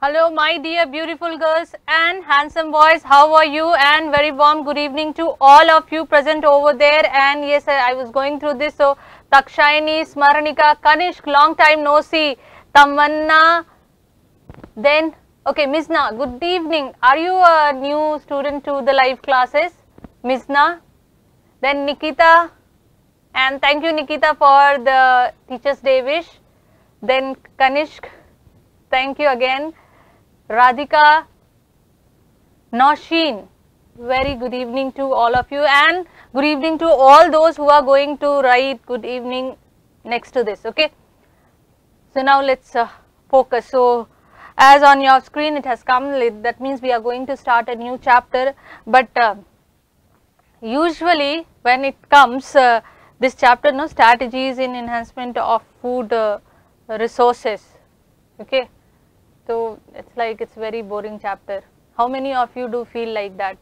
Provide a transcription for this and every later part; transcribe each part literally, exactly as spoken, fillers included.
Hello my dear beautiful girls and handsome boys, how are you? And very warm good evening to all of you present over there. And yes, I was going through this. So Takshayani, Smaranika, Kanishk, long time no see, Tamanna, then okay, Misna, good evening. Are you a new student to the live classes? Misna, then Nikita, and thank you Nikita for the Teachers Day wish. Then Kanishk, thank you again. Radhika, Nausheen, very good evening to all of you, and good evening to all those who are going to write good evening next to this. Okay, so now let's uh, focus. So as on your screen it has come, that means we are going to start a new chapter, but uh, usually when it comes uh, this chapter, no, strategies in enhancement of food uh, resources. Okay, so it's like it's very boring chapter. How many of you do feel like that?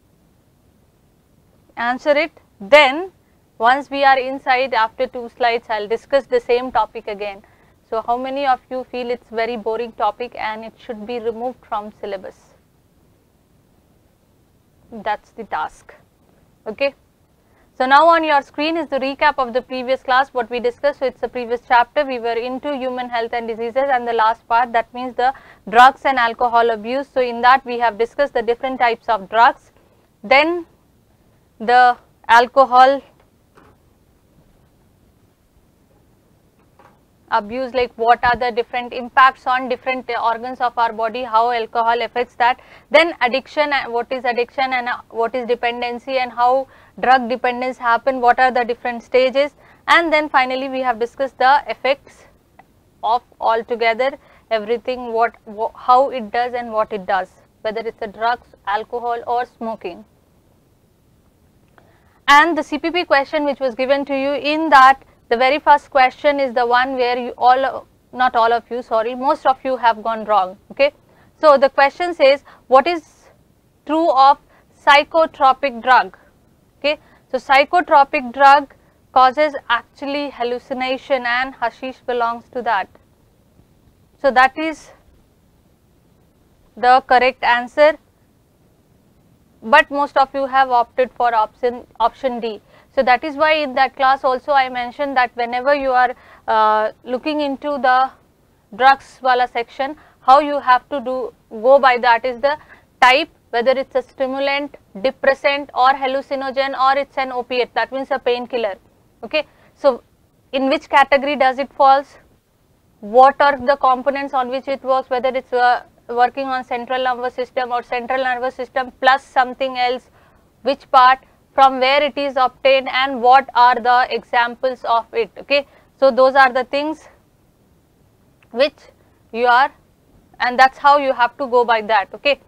Answer it. Then once we are inside, after two slides I'll discuss the same topic again. So how many of you feel it's very boring topic and it should be removed from syllabus? That's the task. Okay. So now on your screen is the recap of the previous class, what we discussed. So it's the previous chapter, we were into human health and diseases, and the last part, that means the drugs and alcohol abuse. So in that we have discussed the different types of drugs, then the alcohol abuse, like what are the different impacts on different organs of our body, how alcohol affects that, then addiction, what is addiction and what is dependency, and how drug dependence happen, what are the different stages, and then finally we have discussed the effects of altogether everything, what, what how it does and what it does, whether it's a drugs, alcohol or smoking. And the C P P question which was given to you, in that the very first question is the one where you all, not all of you, sorry, most of you have gone wrong. Okay, so the question says, what is true of psychotropic drug? Okay, so psychotropic drug causes actually hallucination, and hashish belongs to that. So that is the correct answer, but most of you have opted for option option D. So that is why in that class also I mentioned that whenever you are uh, looking into the drugs wala section, how you have to do go by that is the type, whether it's a stimulant, depressant or hallucinogen, or it's an opiate, that means a painkiller. Okay, so in which category does it falls, what are the components on which it works, whether it's uh, working on central nervous system or central nervous system plus something else, which part, from where it is obtained, and what are the examples of it. Okay, so those are the things which you are, and that's how you have to go by that. Okay,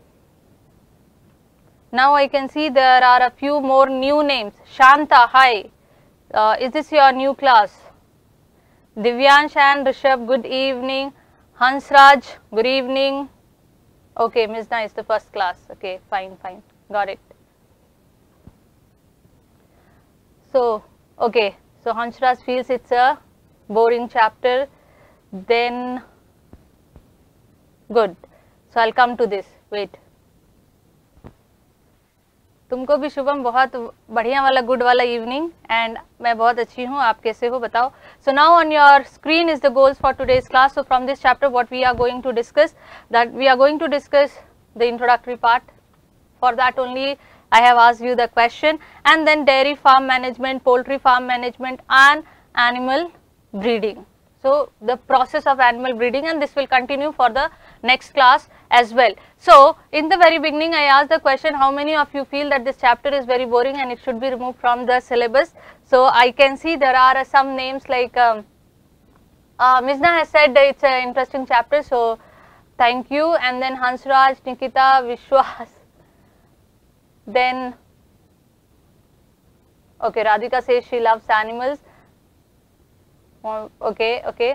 now I can see there are a few more new names. Shanta, hi, uh, is this your new class? Divyansh and Rishabh, good evening. Hansraj, good evening. Okay, Misna is the first class. Okay, fine, fine, got it. So, okay, so Hansraj feels it's a boring chapter, then good. So I'll come to this, wait. तुमको भी शुभम बहुत बढ़िया वाला good वाला evening, and मैं बहुत अच्छी हूँ, आप कैसे हो बताओ. So now on your screen is the goals for today's class. So from this chapter what we are going to discuss, that we are going to discuss the introductory part. For that only I have asked you the question, and then dairy farm management, poultry farm management and animal breeding. So the process of animal breeding, and this will continue for the next class as well. So in the very beginning I asked the question, how many of you feel that this chapter is very boring and it should be removed from the syllabus? So I can see there are uh, some names like um, uh, Misna has said that it's an interesting chapter, so thank you. And then Hansraj, Nikita, Vishwas. Then, okay, Radhika says she loves animals. Oh, okay, okay.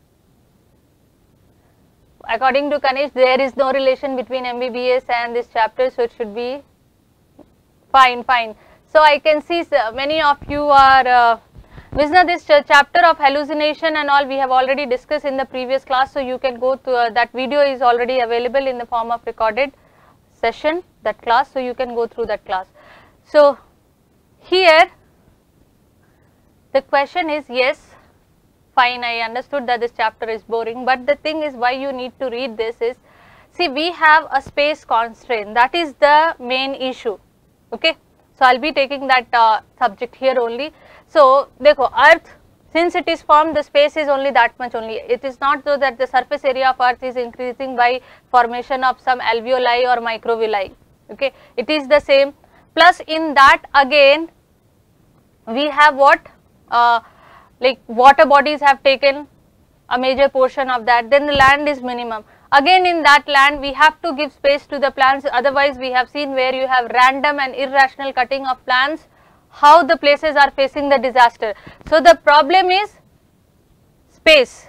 According to Kanish, there is no relation between M B B S and this chapter, so it should be fine, fine. So I can see many of you are uh, Vishna, this ch chapter of hallucination and all we have already discussed in the previous class, so you can go to uh, that video is already available in the form of recorded session, that class, so you can go through that class. So here the question is, yes, fine, I understood that this chapter is boring, but the thing is why you need to read this is, see, we have a space constraint, that is the main issue, okay. So I will be taking that uh, subject here only. So dekho, earth, since it is formed, the space is only that much only. It is not so that the surface area of earth is increasing by formation of some alveoli or microvilli, okay. It is the same, plus in that again we have what, uh, like water bodies have taken a major portion of that, then the land is minimum. Again in that land we have to give space to the plants, otherwise we have seen where you have random and irrational cutting of plants, how the places are facing the disaster. So the problem is space.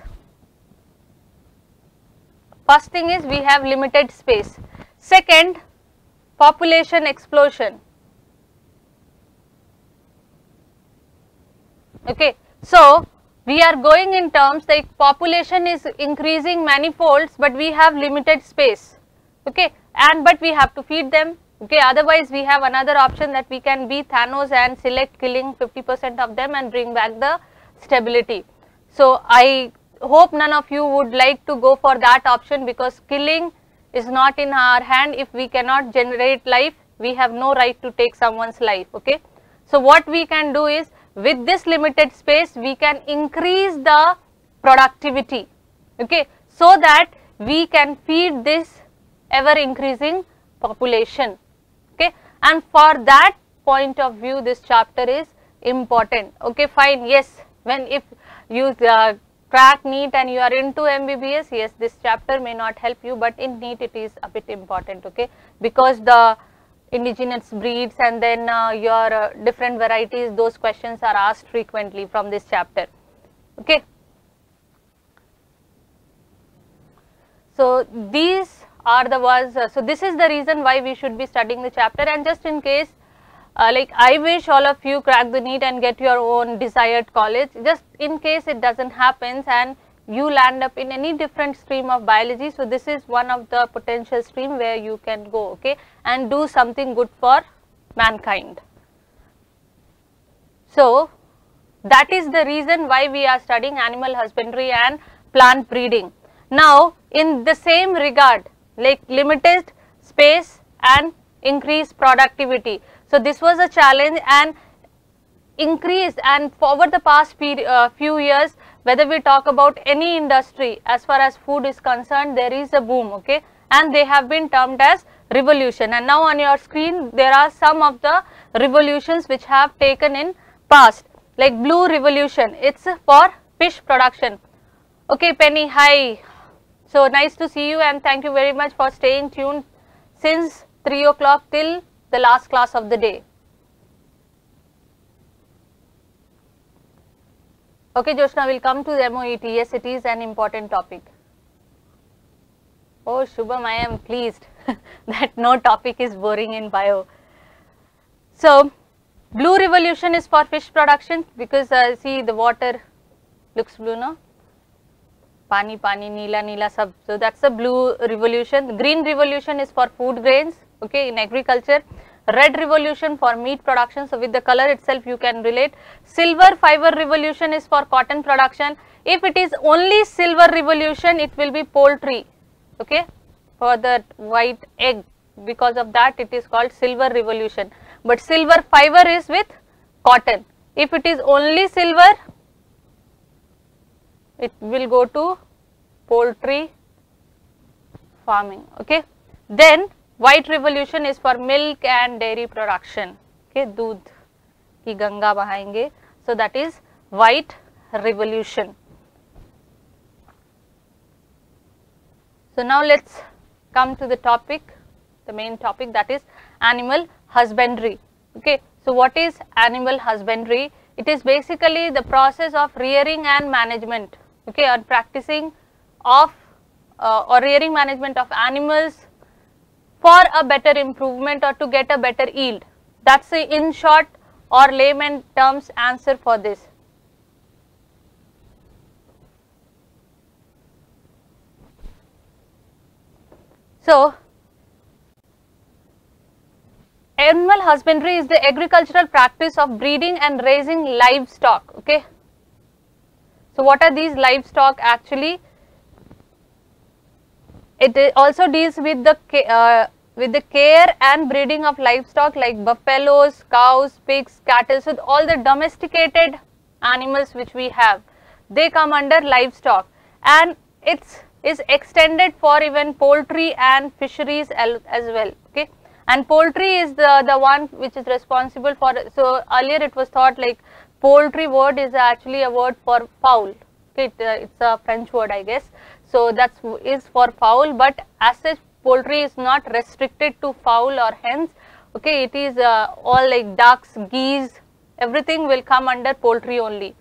First thing is we have limited space. Second, population explosion. Okay. So we are going in terms like population is increasing manifolds, but we have limited space, okay, and but we have to feed them, okay, otherwise we have another option that we can be Thanos and select killing fifty percent of them and bring back the stability. So I hope none of you would like to go for that option, because killing is not in our hand. If we cannot generate life, we have no right to take someone's life, okay. So what we can do is, with this limited space we can increase the productivity, okay, so that we can feed this ever increasing population, okay, and for that point of view this chapter is important, okay, fine. Yes, when if you uh, crack NEET and you are into M B B S, yes, this chapter may not help you, but in NEET it is a bit important, okay, because the indigenous breeds and then uh, your uh, different varieties, those questions are asked frequently from this chapter, okay. So these are the ones, uh, so this is the reason why we should be studying the chapter. And just in case, uh, like I wish all of you crack the NEET and get your own desired college, just in case it doesn't happen and you land up in any different stream of biology, so this is one of the potential stream where you can go, okay, and do something good for mankind. So that is the reason why we are studying animal husbandry and plant breeding. Now in the same regard, like limited space and increased productivity, so this was a challenge and increased, and over the past few, uh, few years, whether we talk about any industry as far as food is concerned, there is a boom, okay, and they have been termed as revolution. And now on your screen there are some of the revolutions which have taken in past, like blue revolution, it's for fish production, okay. Penny, hi, so nice to see you and thank you very much for staying tuned since three o'clock till the last class of the day. Okay, Joshna, will come to the M O E T. Yes, it is an important topic. Oh, Shubham, I am pleased that no topic is boring in bio. So, blue revolution is for fish production, because uh, see the water looks blue, no? Pani, pani, neela, neela, sab. So, that is a blue revolution. Green revolution is for food grains, okay, in agriculture. Red revolution for meat production, so with the color itself you can relate. Silver fiber revolution is for cotton production. If it is only silver revolution, it will be poultry, okay, for the white egg, because of that it is called silver revolution. But silver fiber is with cotton. If it is only silver, it will go to poultry farming, okay. Then white revolution is for milk and dairy production, okay, दूध की Ganga बहाएंगे, so that is white revolution. So now let's come to the topic, the main topic, that is animal husbandry, okay. So what is animal husbandry? It is basically the process of rearing and management, okay, or practicing of uh, or rearing management of animals for a better improvement or to get a better yield. That is in short or layman terms answer for this, So, animal husbandry is the agricultural practice of breeding and raising livestock. Okay. So, what are these livestock actually? It also deals with the uh, with the care and breeding of livestock like buffaloes, cows, pigs, cattle. So, all the domesticated animals which we have, they come under livestock, and it's is extended for even poultry and fisheries as well. Okay, and poultry is the the one which is responsible for. So, earlier it was thought like poultry word is actually a word for fowl. Okay, it, uh, it's a French word, I guess. So, that is for fowl, but as such poultry is not restricted to fowl or hens. Okay, it is uh, all like ducks, geese, everything will come under poultry only.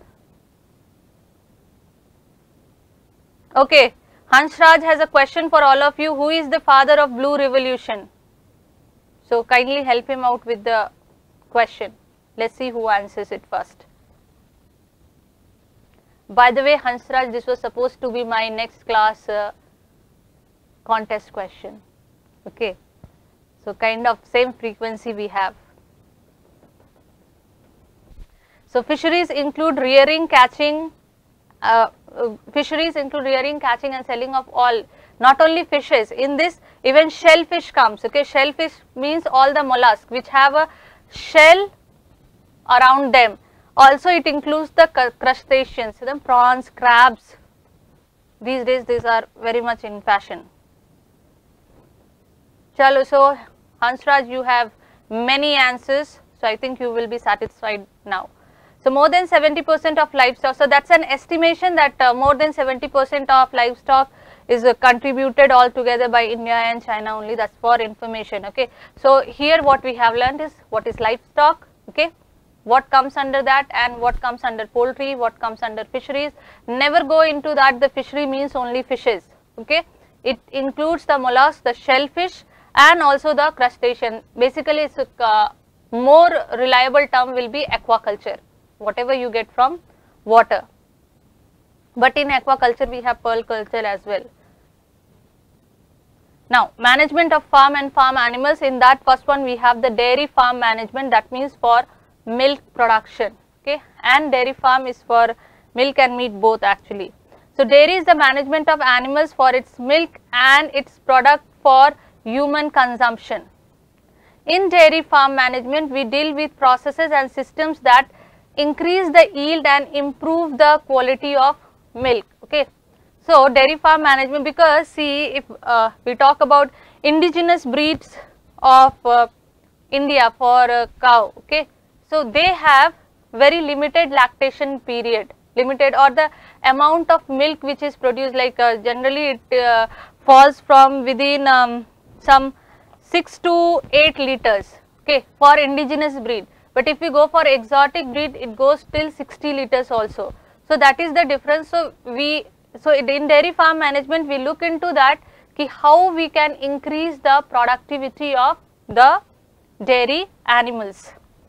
Okay, Hansraj has a question for all of you. Who is the father of Blue Revolution? So, kindly help him out with the question. Let's see who answers it first. By the way, Hansraj, this was supposed to be my next class uh, contest question. Okay, so kind of same frequency we have. So, fisheries include rearing, catching, uh, uh, fisheries include rearing, catching and selling of all, not only fishes. In this even shellfish comes. Okay, shellfish means all the mollusks which have a shell around them. Also, it includes the crustaceans, the prawns, crabs. These days, these are very much in fashion. Chalo, so Hansraj, you have many answers. So, I think you will be satisfied now. So, more than seventy percent of livestock. So, that's an estimation that uh, more than seventy percent of livestock is uh, contributed altogether by India and China only. That's for information. Okay. So, here what we have learned is what is livestock. Okay. What comes under that and what comes under poultry, what comes under fisheries. Never go into that the fishery means only fishes. Okay. It includes the mollusks, the shellfish and also the crustacean. Basically, it's a uh, more reliable term will be aquaculture, whatever you get from water. But in aquaculture, we have pearl culture as well. Now, management of farm and farm animals. In that first one, we have the dairy farm management, that means for milk production, okay, and dairy farm is for milk and meat both actually. So, dairy is the management of animals for its milk and its product for human consumption. In dairy farm management, we deal with processes and systems that increase the yield and improve the quality of milk. Okay. So, dairy farm management, because see if uh, we talk about indigenous breeds of uh, India for uh, cow, okay. So, they have very limited lactation period, limited or the amount of milk which is produced, like uh, generally it uh, falls from within um, some six to eight liters, okay, for indigenous breed. But if we go for exotic breed, it goes till sixty liters also. So, that is the difference. So, we so in dairy farm management, we look into that ki how we can increase the productivity of the dairy animals.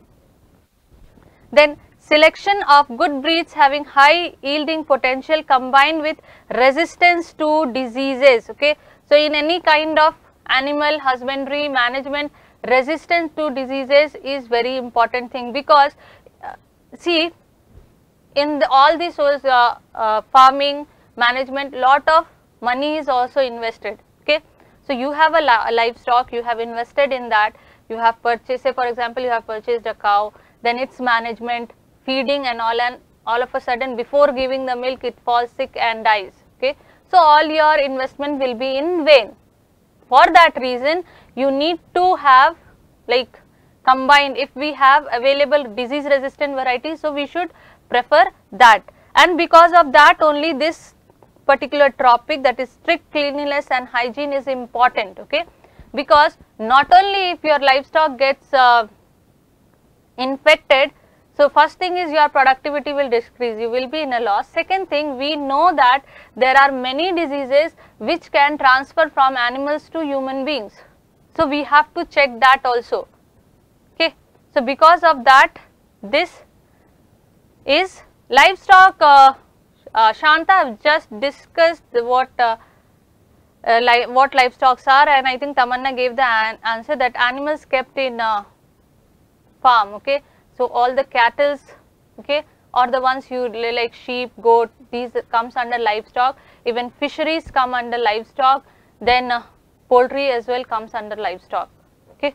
Then selection of good breeds having high yielding potential combined with resistance to diseases. Okay. So, in any kind of animal husbandry management, resistance to diseases is very important thing, because uh, see in the, all this was uh, uh, farming management, lot of money is also invested. Okay. So, you have a, a livestock, you have invested in that, you have purchased, say for example, you have purchased a cow, then its management, feeding and all, and all of a sudden before giving the milk it falls sick and dies. Okay. So, all your investment will be in vain. For that reason, you need to have like combined, if we have available disease resistant varieties, so we should prefer that. And because of that only this particular topic, that is strict cleanliness and hygiene, is important. Okay. Because not only if your livestock gets uh, infected, so first thing is your productivity will decrease, you will be in a loss. Second thing, we know that there are many diseases which can transfer from animals to human beings. So, we have to check that also. Okay. So, because of that, this is livestock. uh, uh, Shanta have just discussed what uh, uh, li what livestocks are, and I think Tamanna gave the an answer that animals kept in uh, farm. Okay, so all the cattle, okay, or the ones you like sheep, goat, these comes under livestock. Even fisheries come under livestock. Then uh, poultry as well comes under livestock. Okay,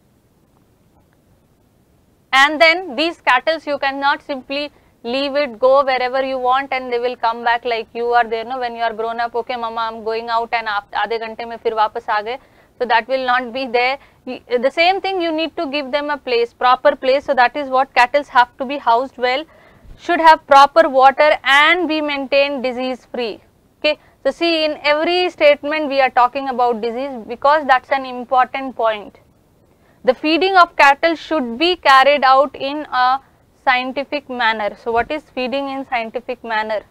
and then these cattle you cannot simply leave it, go wherever you want, and they will come back like you are there. No, when you are grown up, okay, mama, I'm going out, and aadhe ghante mein fir wapas aa gaye. So that will not be there. The same thing, you need to give them a place, proper place. So that is what cattle have to be housed well, should have proper water, and be maintained disease free. Okay. So see, in every statement we are talking about disease, because that's an important point. The feeding of cattle should be carried out in a scientific manner. So what is feeding in scientific manner?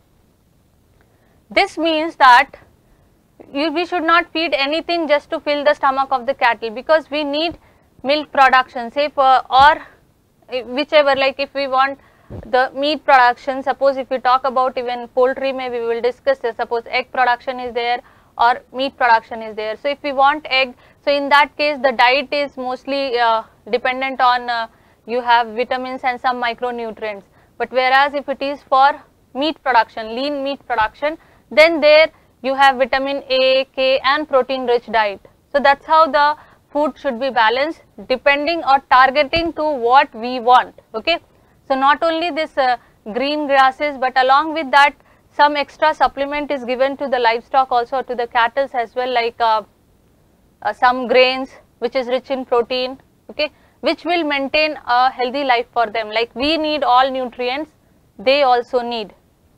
This means that you, we should not feed anything just to fill the stomach of the cattle, because we need milk production, say for, or whichever, like if we want the meat production, suppose if we talk about even poultry, maybe we will discuss this, suppose egg production is there or meat production is there. So if we want egg, so in that case the diet is mostly uh, dependent on uh, you have vitamins and some micronutrients. But whereas if it is for meat production, lean meat production, then there you have vitamin A, K and protein rich diet. So that's how the food should be balanced, depending or targeting to what we want. Okay. So not only this uh, green grasses, but along with that some extra supplement is given to the livestock, also to the cattle as well, like uh, uh, some grains which is rich in protein, okay, which will maintain a healthy life for them. Like we need all nutrients, they also need.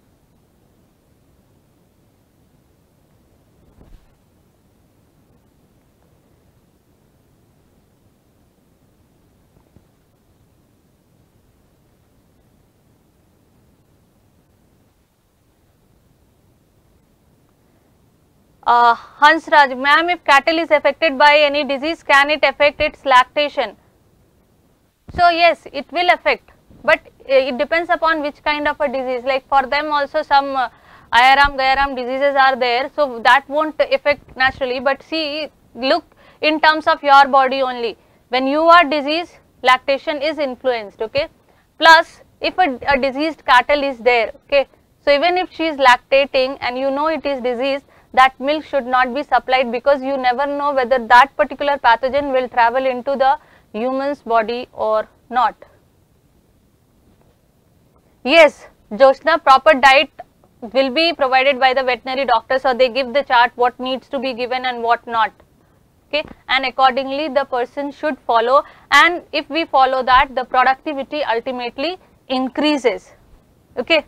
Uh, Hansraj, ma'am, if cattle is affected by any disease, can it affect its lactation? So yes, it will affect, but it depends upon which kind of a disease. Like for them also some uh, ayaram, gayaram diseases are there, so that won't affect naturally. But see, look in terms of your body only. When you are diseased, lactation is influenced. Okay. Plus, if a, a diseased cattle is there, okay, so even if she is lactating and you know it is diseased, that milk should not be supplied, because you never know whether that particular pathogen will travel into the human's body or not. Yes, Joshna, proper diet will be provided by the veterinary doctor, so they give the chart what needs to be given and what not. Okay, and accordingly the person should follow, and if we follow that, the productivity ultimately increases. Okay.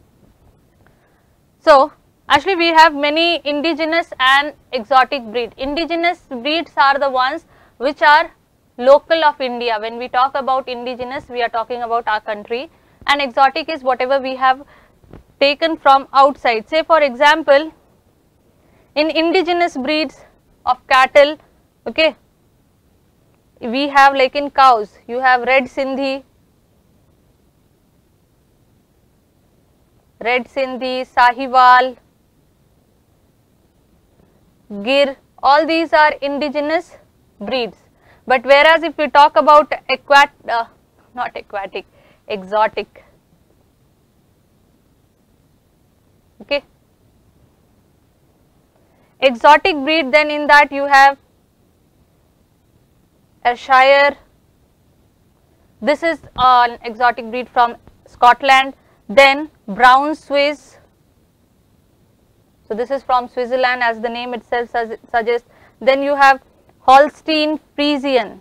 So actually we have many indigenous and exotic breed. Indigenous breeds are the ones which are local of India. When we talk about indigenous, we are talking about our country, and exotic is whatever we have taken from outside. Say for example, in indigenous breeds of cattle, okay, we have like in cows, you have red Sindhi, red Sindhi, Sahiwal, Gir, all these are indigenous breeds. But whereas if we talk about aquat, uh, not aquatic, exotic, okay, exotic breed, then in that you have Ayrshire, this is an exotic breed from Scotland, then brown Swiss, so this is from Switzerland as the name itself suggests, then you have Holstein Friesian.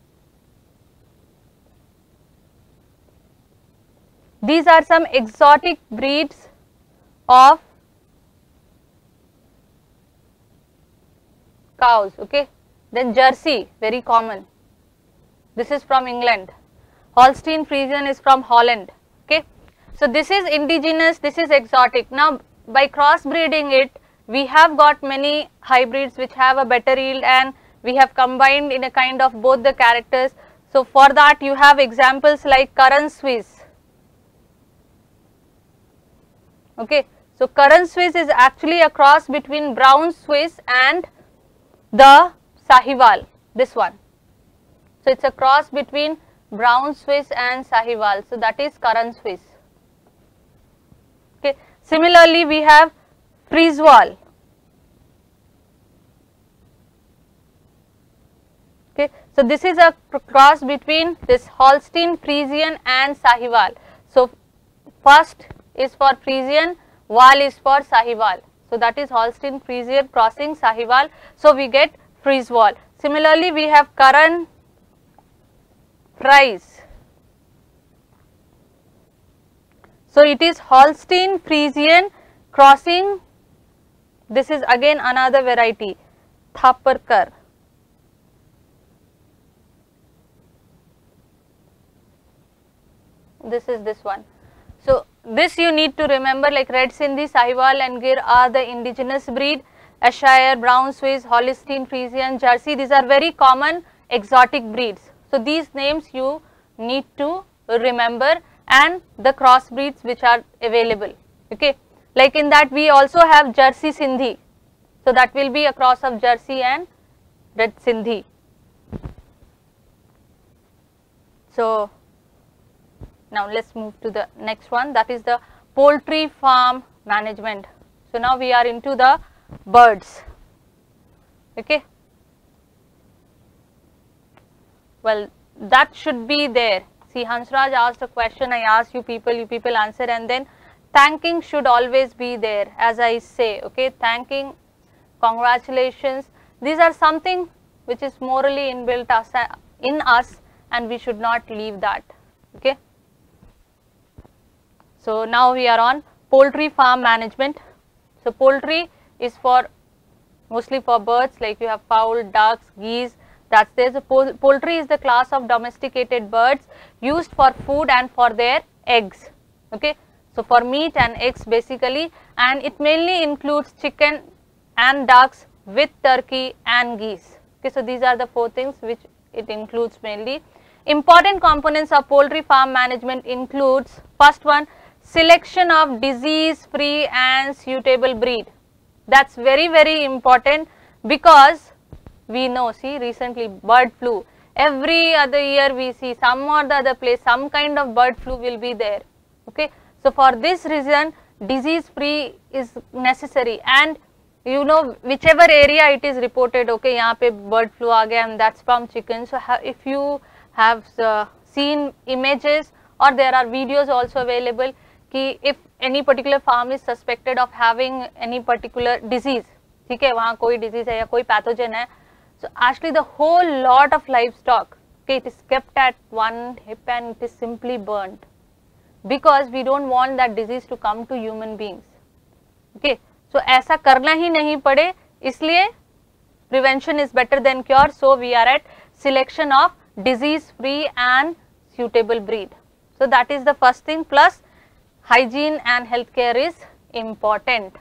These are some exotic breeds of cows, okay. Then Jersey, very common, this is from England. Holstein Friesian is from Holland, okay. So this is indigenous, this is exotic. Now by crossbreeding it, we have got many hybrids which have a better yield, and we have combined in a kind of both the characters. So for that you have examples like Curran Swiss, okay. So currant Swiss is actually a cross between brown Swiss and the Sahiwal, this one. So it's a cross between brown Swiss and Sahiwal. So that is currant Swiss. Okay. Similarly, we have Frieswald. Okay. So this is a cross between this Holstein Friesian and Sahiwal. So first is for Friesian, Wal is for Sahiwal. So that is Holstein Friesian crossing Sahiwal. So we get Frieswald. Similarly, we have Curran Fries. So it is Holstein Friesian crossing, this is again another variety, Thaparkar. This is this one. So this you need to remember, like Red Sindhi, Sahiwal and Gir are the indigenous breed. Ayrshire, Brown Swiss, Holstein Friesian, Jersey, these are very common exotic breeds. So these names you need to remember, and the cross breeds which are available. Okay, like in that we also have Jersey Sindhi. So that will be a cross of Jersey and Red Sindhi. So now let's move to the next one, that is the poultry farm management. So now we are into the birds. Okay. Well, that should be there. See, Hansraj asked a question, I asked you people, you people answer, and then thanking should always be there, as I say. Okay, thanking, congratulations, these are something which is morally inbuilt us, in us, and we should not leave that. Okay. So now we are on poultry farm management. So poultry is for mostly for birds, like you have fowl, ducks, geese, that's there. So poultry is the class of domesticated birds used for food and for their eggs. Okay. So for meat and eggs basically, and it mainly includes chicken and ducks with turkey and geese. Okay. So these are the four things which it includes mainly. Important components of poultry farm management includes, first one, selection of disease free and suitable breed. That's very very important, because we know, see, recently bird flu, every other year we see some or the other place some kind of bird flu will be there. Okay. So for this reason disease free is necessary, and you know whichever area it is reported, okay, yahan pe bird flu aa gaya and that's from chicken. So if you have uh, seen images or there are videos also available, कि if any particular farm is suspected of having any particular disease, ठीक है, वहाँ कोई disease है या कोई pathogen है, so actually the whole lot of livestock, okay, it is kept at one hip and it is simply burnt, because we don't want that disease to come to human beings. Okay, so ऐसा करना ही नहीं पड़े, इसलिए prevention is better than cure. So we are at selection of disease free and suitable breed. So that is the first thing, plus hygiene and healthcare is important.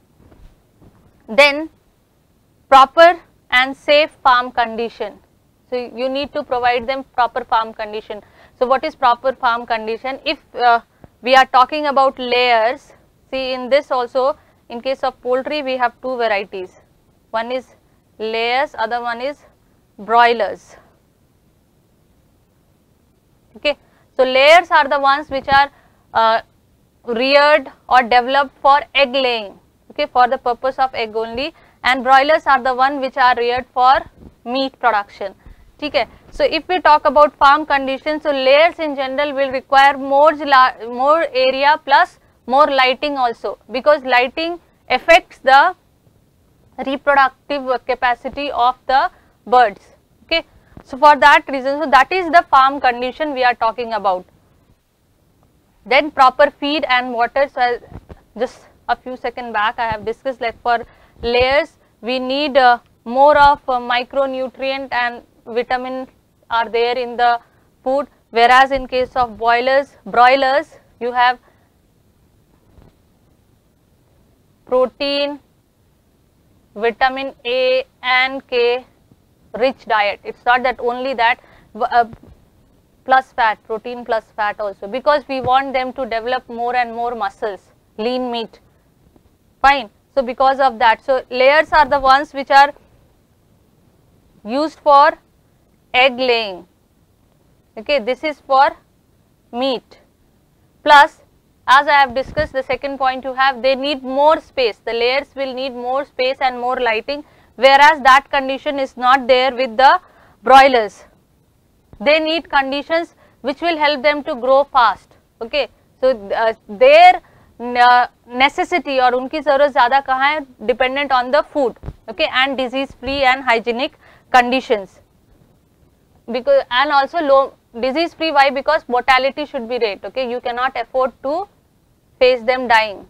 Then proper and safe farm condition. So you need to provide them proper farm condition. So what is proper farm condition? If uh, we are talking about layers, see in this also, in case of poultry we have two varieties. One is layers, other one is broilers. Okay. So layers are the ones which are uh, reared or developed for egg laying, okay, for the purpose of egg only, and broilers are the one which are reared for meat production. Okay. So if we talk about farm conditions, so layers in general will require more more area plus more lighting also, because lighting affects the reproductive capacity of the birds. Okay. So for that reason, so that is the farm condition we are talking about. Then proper feed and water. So just a few seconds back I have discussed, like for layers we need uh, more of uh, micronutrient and vitamin are there in the food, whereas in case of boilers, broilers you have protein, vitamin A and K rich diet. It's not that only that, uh, plus fat, protein plus fat also, because we want them to develop more and more muscles, lean meat. Fine. So because of that, so layers are the ones which are used for egg laying. Okay, this is for meat. Plus, as I have discussed, the second point you have, they need more space. The layers will need more space and more lighting, whereas that condition is not there with the broilers. They need conditions which will help them to grow fast. Okay, so uh, their uh, necessity or उनकी ज़रूरत ज़्यादा कहाँ है, dependent on the food, okay, and disease free and hygienic conditions. Because and also low disease free, why? Because mortality should be rate. Okay, you cannot afford to face them dying.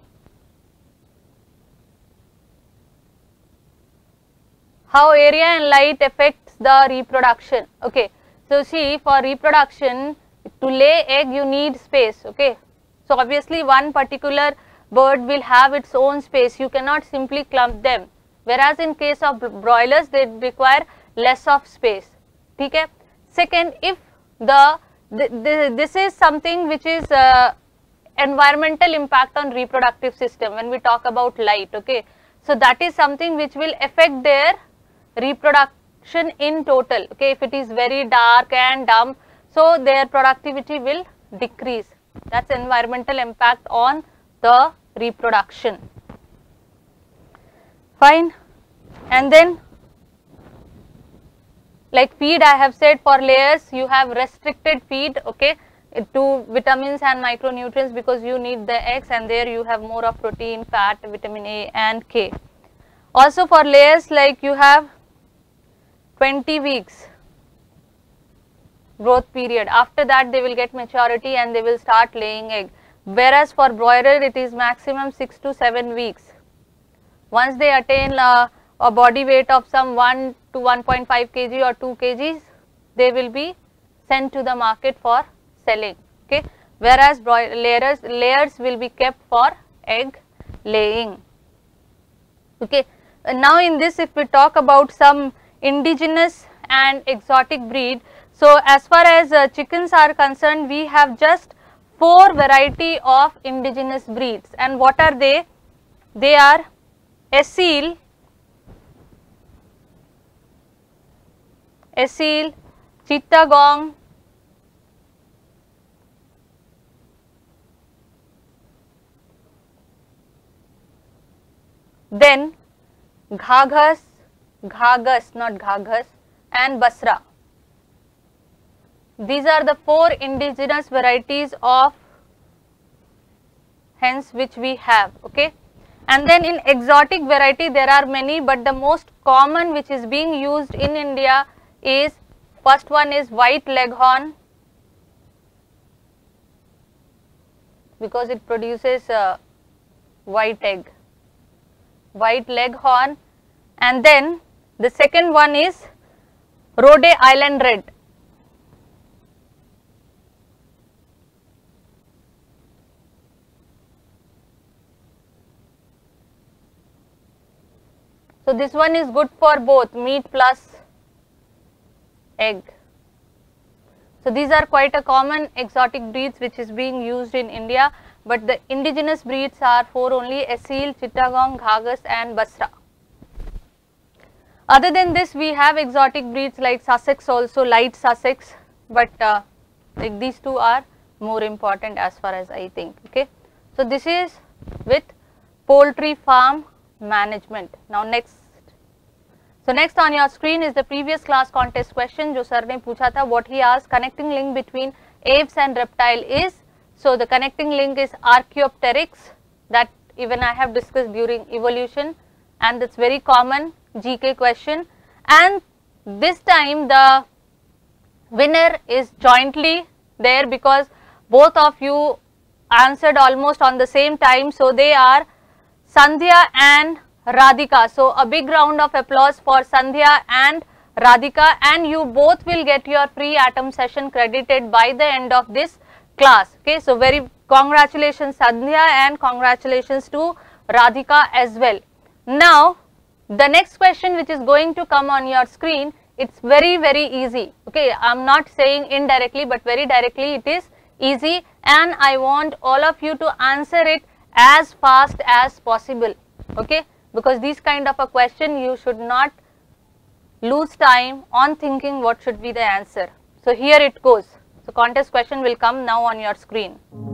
How area and light affects the reproduction? Okay, so see, for reproduction, to lay egg you need space. Okay, so obviously one particular bird will have its own space, you cannot simply clump them, whereas in case of broilers they require less of space. Okay. Second, if the, the, the this is something which is uh, environmental impact on reproductive system when we talk about light. Okay, so that is something which will affect their reproduction in total. Okay, if it is very dark and damp, so their productivity will decrease. That's environmental impact on the reproduction. Fine. And then like feed, I have said for layers you have restricted feed, okay, to vitamins and micronutrients because you need the eggs, and there you have more of protein, fat, vitamin A and K. Also for layers, like you have twenty weeks growth period, after that they will get maturity and they will start laying egg, whereas for broiler it is maximum six to seven weeks. Once they attain uh, a body weight of some one to one point five kilograms or two kilograms, they will be sent to the market for selling. Okay, whereas layers layers will be kept for egg laying. Okay, and now in this, if we talk about some indigenous and exotic breed, so as far as uh, chickens are concerned, we have just four variety of indigenous breeds, and what are they? They are Asil, Asil, Chittagong, then Ghaghas, Ghagas, not Ghaghas, and Basra. These are the four indigenous varieties of hens which we have. Okay, and then in exotic variety there are many, but the most common which is being used in India is, first one is white leghorn, because it produces a white egg, white leghorn, and then the second one is Rhode Island red. So this one is good for both meat plus egg. So these are quite a common exotic breeds which is being used in India, but the indigenous breeds are four only: Asil, Chittagong, Ghagas and Basra. Other than this, we have exotic breeds like Sussex, also light Sussex, but uh, like these two are more important as far as I think. Okay, so this is with poultry farm management. Now next, so next on your screen is the previous class contest question जो sir ने पूछा था. What he asked, connecting link between aves and reptile is, so the connecting link is Archaeopteryx, that even I have discussed during evolution, and that's very common G K question, and this time the winner is jointly there because both of you answered almost on the same time. So they are Sandhya and Radhika. So a big round of applause for Sandhya and Radhika, and you both will get your free atom session credited by the end of this class. Okay, so very congratulations Sandhya and congratulations to Radhika as well. Now the next question which is going to come on your screen, it's very very easy. Okay, I am not saying indirectly but very directly it is easy, and I want all of you to answer it as fast as possible. okay, because these kind of a question you should not lose time on thinking what should be the answer. So here it goes. So contest question will come now on your screen.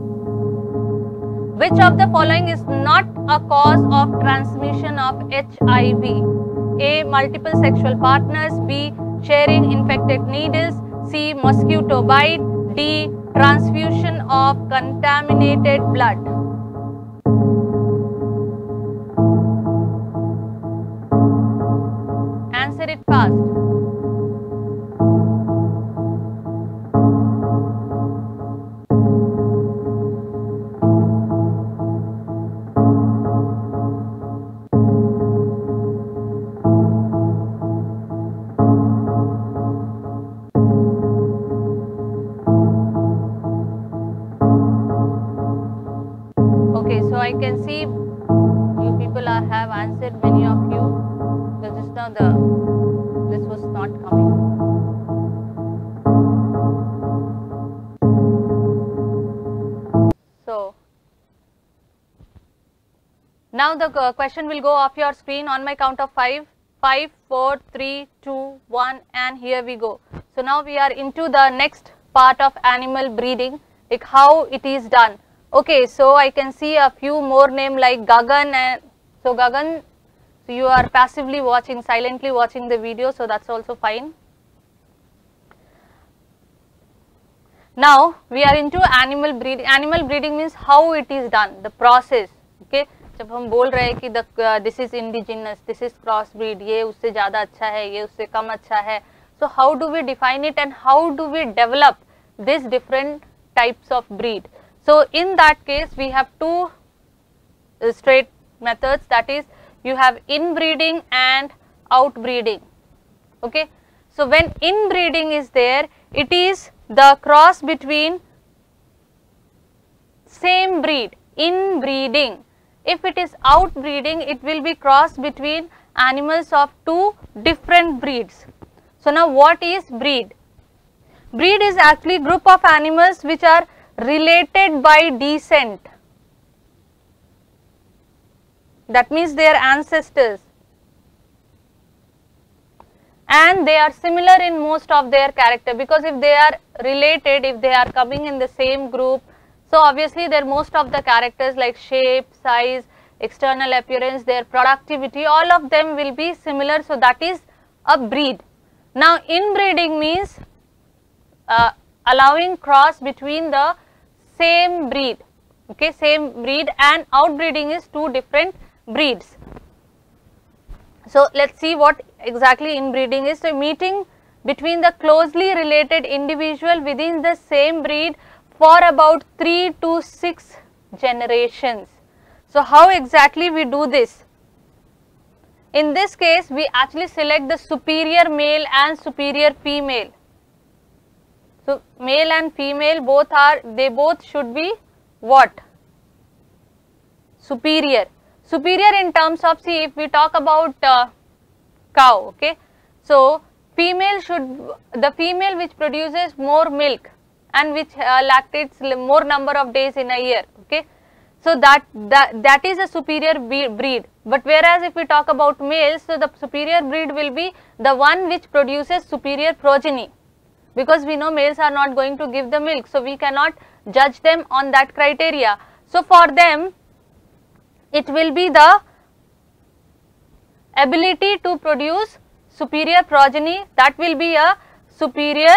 Which of the following is not a cause of transmission of H I V? A. Multiple sexual partners. B. Sharing infected needles. C. Mosquito bite. D. Transfusion of contaminated blood. Answer it fast. I can see you people are, have answered, many of you, but just now the this was not coming. So now the uh, question will go off your screen on my count of five. Five, four, three, two, one, and here we go. So now we are into the next part of animal breeding, like how it is done. Okay, so I can see a few more names like Gagan, and so Gagan, so you are passively watching, silently watching the video, so that's also fine. Now we are into animal breeding. Animal breeding means how it is done, the process. Okay, जब हम बोल रहे हैं कि the uh, this is indigenous, this is crossbreed, ये उससे ज़्यादा अच्छा है, ये उससे कम अच्छा है. So how do we define it and how do we develop these different types of breed? So in that case we have two uh, straight methods, that is you have inbreeding and outbreeding. Okay, so when inbreeding is there, it is the cross between same breed, inbreeding. If it is outbreeding, it will be cross between animals of two different breeds. So now what is breed? Breed is actually group of animals which are related by descent. That means they are ancestors, and they are similar in most of their character, because if they are related, if they are coming in the same group, so obviously their most of the characters like shape, size, external appearance, their productivity, all of them will be similar. So that is a breed. Now inbreeding means uh, allowing cross between the same breed, okay, same breed, and outbreeding is two different breeds. So let's see what exactly inbreeding is. So meeting between the closely related individual within the same breed for about three to six generations. So how exactly we do this? In this case we actually select the superior male and superior female. So male and female both are, they both should be what? Superior. Superior in terms of, see, if we talk about uh, cow, okay. So female should, the female which produces more milk and which uh, lactates more number of days in a year, okay. So that, that, that is a superior breed. But whereas if we talk about males, so the superior breed will be the one which produces superior progeny. Because we know males are not going to give the milk, so we cannot judge them on that criteria. So for them, it will be the ability to produce superior progeny, that will be a superior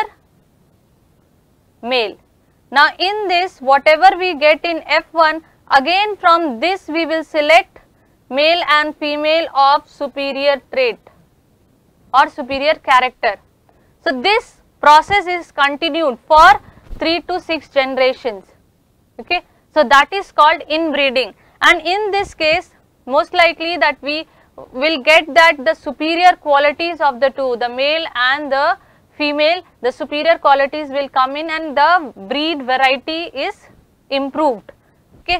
male. Now in this, whatever we get in F one, again from this we will select male and female of superior trait or superior character. So this process is continued for three to six generations, okay. So that is called inbreeding, and in this case most likely that we will get that the superior qualities of the two, the male and the female, the superior qualities will come in and the breed variety is improved, okay.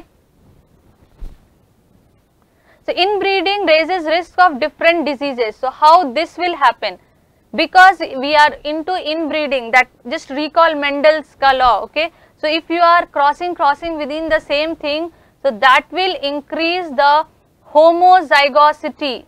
So inbreeding raises risk of different diseases. So how this will happen? Because we are into inbreeding, that just recall Mendel's law, okay. So if you are crossing crossing within the same thing, so that will increase the homozygosity.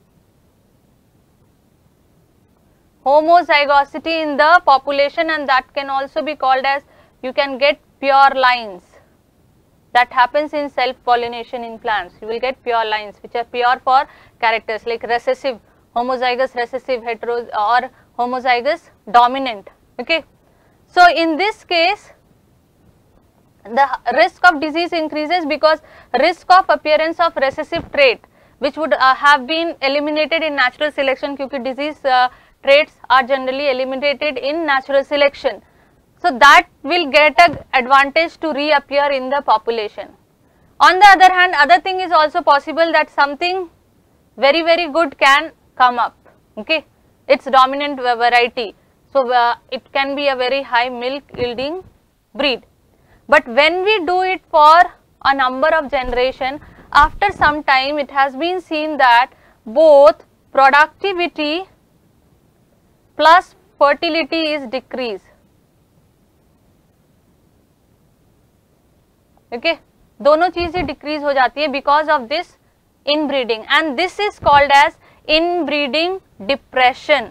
Homozygosity in the population, and that can also be called as, you can get pure lines. That happens in self-pollination in plants. You will get pure lines which are pure for characters like recessive, homozygous recessive, hetero or homozygous dominant. Okay. So in this case, the risk of disease increases because risk of appearance of recessive trait, which would uh, have been eliminated in natural selection, because disease uh, traits are generally eliminated in natural selection. So that will get an advantage to reappear in the population. On the other hand, other thing is also possible, that something very very good can come up. Okay, its dominant variety. So uh, it can be a very high milk yielding breed. But when we do it for a number of generation, after some time it has been seen that both productivity plus fertility is decreased. Okay, दोनों चीजें decrease हो जाती है because of this inbreeding, and this is called as inbreeding depression.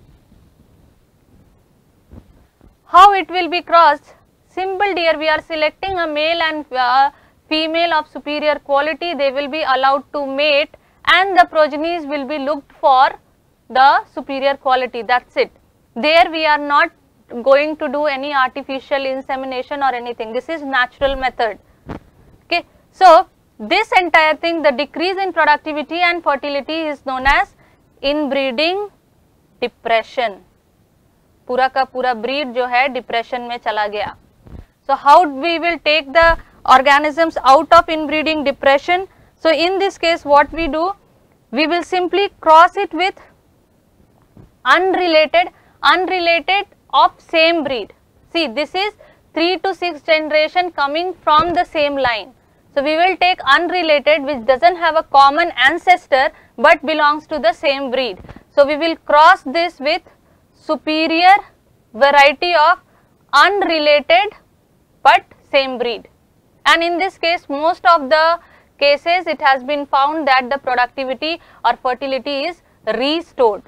How it will be crossed? Simple dear, we are selecting a male and uh, female of superior quality. They will be allowed to mate, and the progenies will be looked for the superior quality. That's it. There we are not going to do any artificial insemination or anything. This is natural method. Okay. So this entire thing, the decrease in productivity and fertility, is known as inbreeding depression. पूरा का पूरा breed जो है depression में चला गया. So how we will take the organisms out of inbreeding depression? So in this case, what we do, we will simply cross it with unrelated, unrelated of same breed. See, this is three to six generation coming from the same line. So we will take unrelated, which doesn't have a common ancestor but belongs to the same breed. So we will cross this with superior variety of unrelated but same breed, and in this case most of the cases it has been found that the productivity or fertility is restored.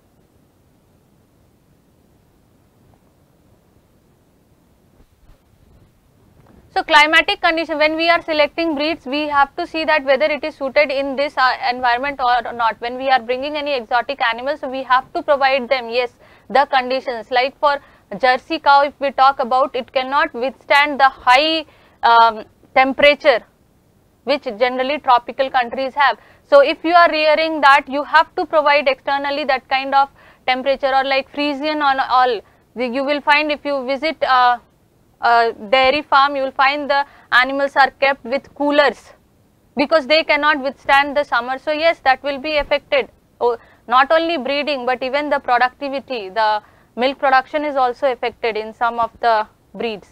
So climatic condition, when we are selecting breeds, we have to see that whether it is suited in this uh, environment or not. When we are bringing any exotic animals, so we have to provide them, yes, the conditions. Like for Jersey cow, if we talk about, it cannot withstand the high um, temperature which generally tropical countries have. So if you are rearing that, you have to provide externally that kind of temperature, or like Frisian on all. You will find if you visit uh, a dairy farm, you will find the animals are kept with coolers because they cannot withstand the summer. So yes, that will be affected. Oh, not only breeding but even the productivity, the milk production is also affected in some of the breeds.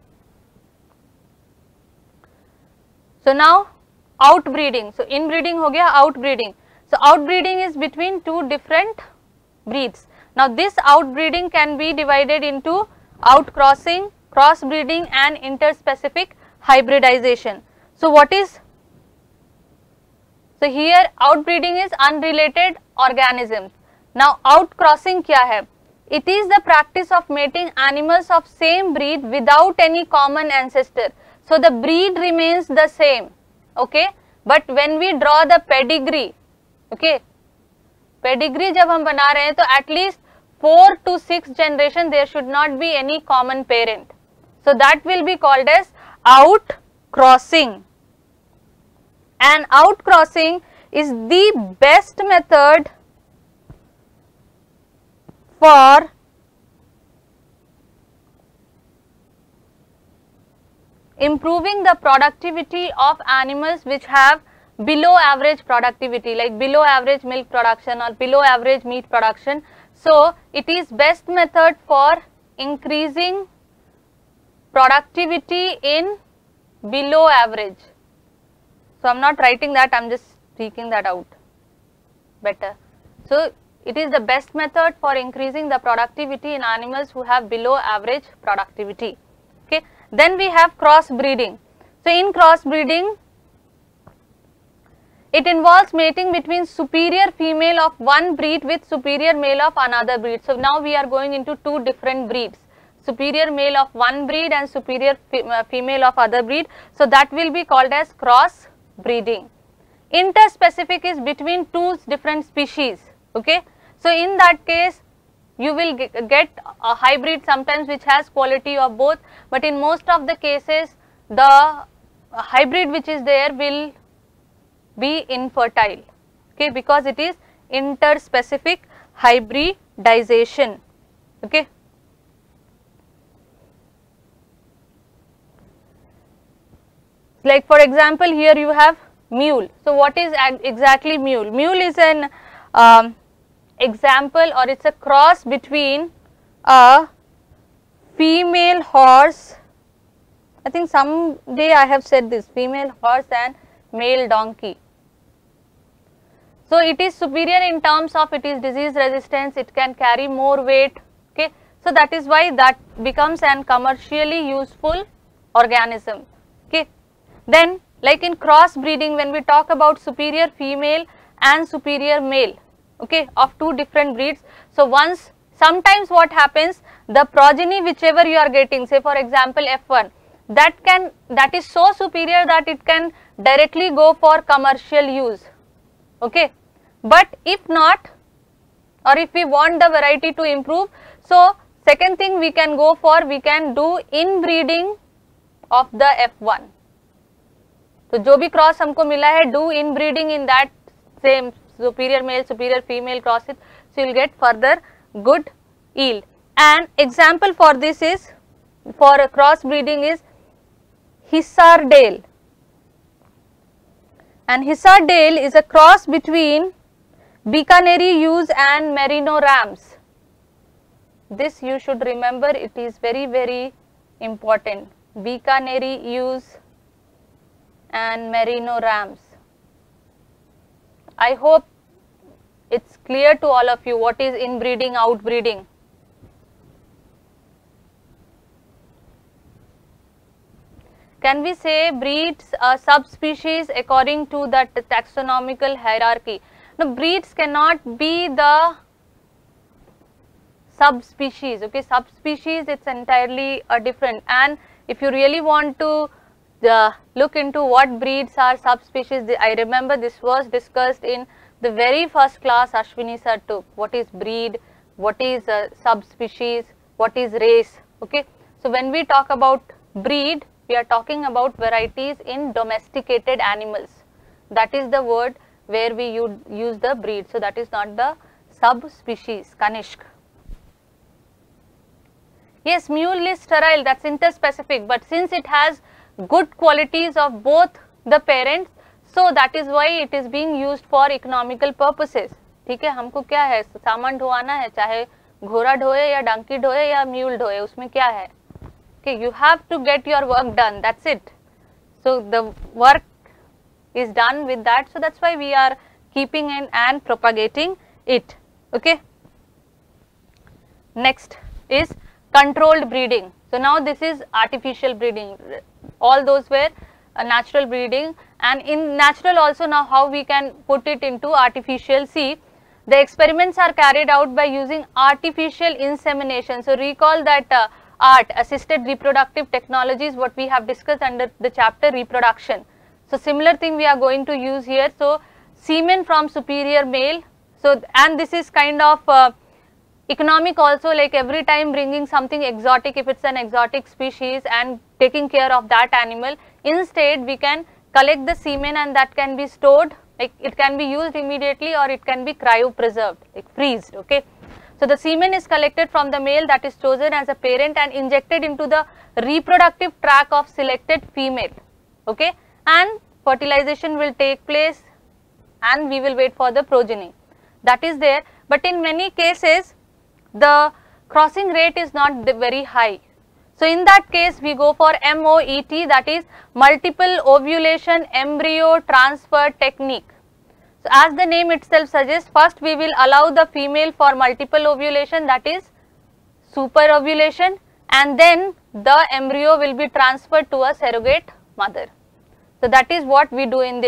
So now outbreeding. So inbreeding ho gaya, outbreeding. So outbreeding is between two different breeds. Now this outbreeding can be divided into outcrossing, crossbreeding and interspecific hybridization. So what is? So here outbreeding is unrelated organisms. Now outcrossing kya hai? It is the practice of mating animals of same breed without any common ancestor. So the breed remains the same, okay, but when we draw the pedigree, okay, pedigree जब हम बना रहे हैं तो at least four to six generation there should not be any common parent. So that will be called as outcrossing. And outcrossing is the best method for improving the productivity of animals which have below average productivity, like below average milk production or below average meat production. So it is best method for increasing productivity in below average. So I am not writing that, I am just speaking that out better. So it is the best method for increasing the productivity in animals who have below average productivity. Okay. Then we have crossbreeding. So in crossbreeding, It involves mating between superior female of one breed with superior male of another breed. So now we are going into two different breeds, superior male of one breed and superior female of other breed. So that will be called as cross breeding. Interspecific is between two different species. Okay. So in that case, you will get a hybrid sometimes which has quality of both, but in most of the cases the hybrid which is there will be infertile, okay, because it is interspecific hybridization. Okay. Like for example, here you have mule. So what is exactly mule? Mule is an um, example, or it's a cross between a female horse, I think someday I have said this, female horse and male donkey. So it is superior in terms of it is disease resistance, it can carry more weight. Okay. So that is why that becomes an commercially useful organism. Okay. Then like in cross breeding, when we talk about superior female and superior male, okay, of two different breeds. So once, sometimes what happens, the progeny whichever you are getting, say for example F one, that can, that is so superior that it can directly go for commercial use. Okay. But if not, or if we want the variety to improve, so second thing we can go for, we can do inbreeding of the F one. तो जो भी cross हमको मिला है, do inbreeding in that same superior male, superior female crosses, so you will get further good yield. And example for this is, for a cross breeding is Hisardale. And Hisardale is a cross between Bikaneri ewes and Merino rams. This you should remember, it is very very important. Bikaneri ewes and Merino rams. I hope it's clear to all of you what is inbreeding, outbreeding. Can we say breeds a subspecies according to that taxonomical hierarchy? No, breeds cannot be the subspecies. Okay, subspecies it's entirely a different. And if you really want to uh, look into what breeds are subspecies, I remember this was discussed in the very first class Ashwini sir took. What is breed? What is a subspecies? What is race? Okay, so when we talk about breed, we are talking about varieties in domesticated animals. That is the word where we use the breed. So that is not the subspecies. Kanishk. Yes, mule is sterile, that's interspecific, but since it has good qualities of both the parents, so that is why it is being used for economical purposes. ठीक है, हमको क्या है, सामान ढोवाना है, चाहे घोड़ा ढोए या डंकी ढोए या म्यूल ढोए, उसमें क्या है? Okay, you have to get your work done, that's it. So the work is done with that, so that's why we are keeping in and propagating it. Okay. Next is controlled breeding. So now this is artificial breeding. All those were uh, natural breeding, and in natural also now how we can put it into artificial. See, the experiments are carried out by using artificial insemination. So recall that uh, art, assisted reproductive technologies, what we have discussed under the chapter reproduction. So similar thing we are going to use here. So semen from superior male. So and this is kind of uh, economic also, like every time bringing something exotic, if it's an exotic species, and taking care of that animal. Instead we can collect the semen and that can be stored, like it can be used immediately or it can be cryo preserved, like freezed. Okay. So the semen is collected from the male that is chosen as a parent and injected into the reproductive tract of selected female. Okay. And fertilization will take place and we will wait for the progeny. That is there, but in many cases the crossing rate is not very high. So in that case we go for M O E T, that is multiple ovulation embryo transfer technique. So as the name itself suggests, first we will allow the female for multiple ovulation, that is super ovulation, and then the embryo will be transferred to a surrogate mother. So that is what we do in this.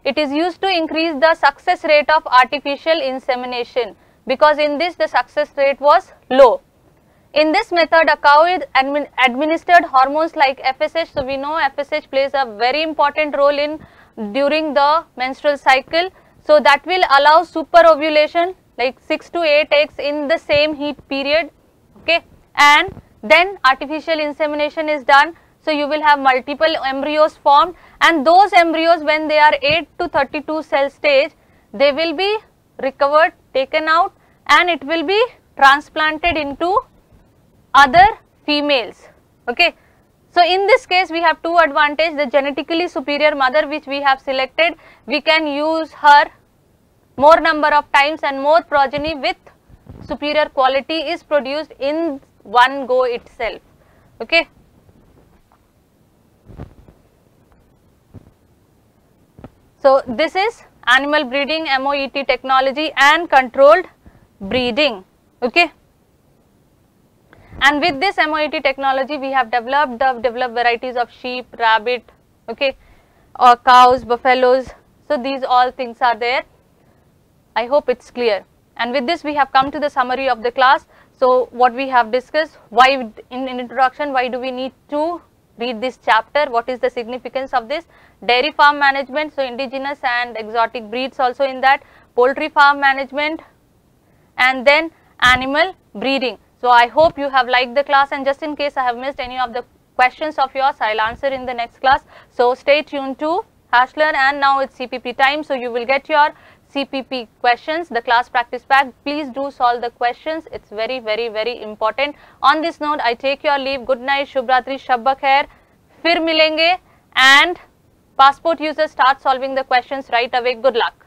It is used to increase the success rate of artificial insemination, because in this the success rate was low. In this method, a cow is admin administered hormones like F S H. So we know F S H plays a very important role in during the menstrual cycle. So that will allow super ovulation, like six to eight eggs in the same heat period. Okay, and then artificial insemination is done. So you will have multiple embryos formed, and those embryos, when they are eight to thirty-two cell stage, they will be recovered, taken out, and it will be transplanted into other females. Okay. So in this case we have two advantages. The genetically superior mother which we have selected, we can use her more number of times, and more progeny with superior quality is produced in one go itself. Okay. So this is animal breeding, M O E T technology and controlled breeding. Okay. And with this M O E T technology, we have developed the developed varieties of sheep, rabbit, okay, or cows, buffaloes. So these all things are there. I hope it's clear. And with this, we have come to the summary of the class. So what we have discussed, why in, in introduction, why do we need to read this chapter? What is the significance of this? Dairy farm management, so indigenous and exotic breeds also in that, poultry farm management, and then animal breeding. So I hope you have liked the class, and just in case I have missed any of the questions of yours, I will answer in the next class. So stay tuned to HashLearn, and now it's C P P time. So you will get your C P P questions, the class practice pack. Please do solve the questions. It's very, very, very important. On this note, I take your leave. Good night, Shubh Ratri, Shabba Khair. Fir milenge, and passport users start solving the questions right away. Good luck.